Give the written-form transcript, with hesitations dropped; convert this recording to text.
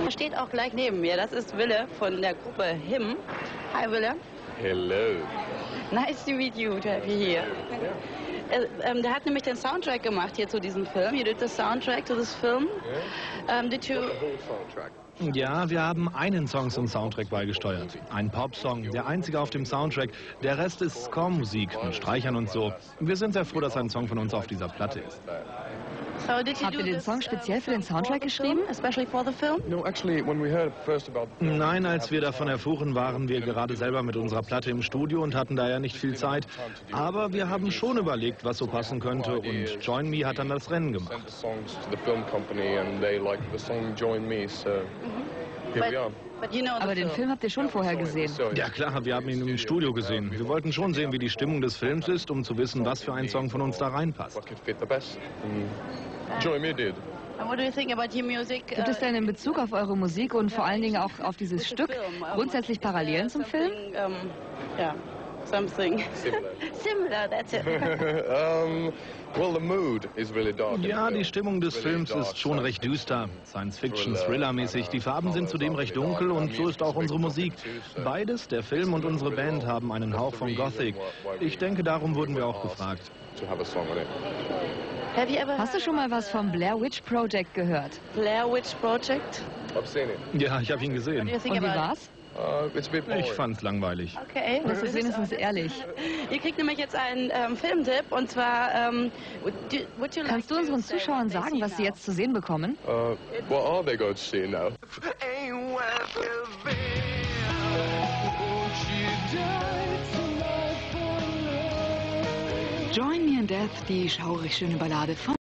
Er steht auch gleich neben mir. Das ist Wille von der Gruppe Him. Hi Wille. Hello. Nice to meet you, to have you here. Der hat nämlich den Soundtrack gemacht hier zu diesem Film. You did the soundtrack to this film. Did you... Ja, wir haben einen Song zum Soundtrack beigesteuert. Ein Popsong, der einzige auf dem Soundtrack. Der Rest ist Score-Musik mit Streichern und so. Wir sind sehr froh, dass ein Song von uns auf dieser Platte ist. Habt ihr den Song speziell für den Soundtrack geschrieben? Especially for the film? Nein, als wir davon erfuhren, waren wir gerade selber mit unserer Platte im Studio und hatten daher nicht viel Zeit. Aber wir haben schon überlegt, was so passen könnte, und Join Me hat dann das Rennen gemacht. Aber den Film habt ihr schon vorher gesehen. Ja klar, wir haben ihn im Studio gesehen. Wir wollten schon sehen, wie die Stimmung des Films ist, um zu wissen, was für ein Song von uns da reinpasst. Gibt es denn in Bezug auf eure Musik und vor allen Dingen auch auf dieses Stück grundsätzlich Parallelen zum Film? Ja, something similar, that's it. Ja, die Stimmung des Films ist schon recht düster, Science-Fiction-Thriller-mäßig. Die Farben sind zudem recht dunkel und so ist auch unsere Musik. Beides, der Film und unsere Band, haben einen Hauch von Gothic. Ich denke, darum wurden wir auch gefragt. Hast du schon mal was vom Blair Witch Project gehört? Blair Witch Project? Ja, ich habe ihn gesehen. Und wie war's? Ich fand's langweilig. Okay. Das ist wenigstens ehrlich. Ihr kriegt nämlich jetzt einen Filmtipp, und zwar... Kannst du unseren Zuschauern sagen, was sie jetzt zu sehen bekommen? Join Me in Death, die schaurig schöne Ballade von